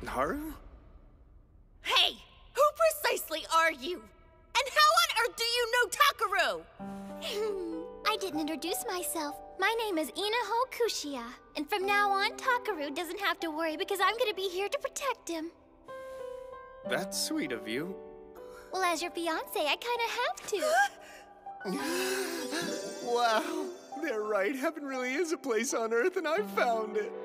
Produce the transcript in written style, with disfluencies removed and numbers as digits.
Haru? Hey! Who precisely are you? And how on earth do you know Takaru? I didn't introduce myself. My name is Inaho Kushia. And from now on, Takaru doesn't have to worry because I'm gonna be here to protect him. That's sweet of you. Well, as your fiancé, I kinda have to. Wow, they're right. Heaven really is a place on Earth, and I found it.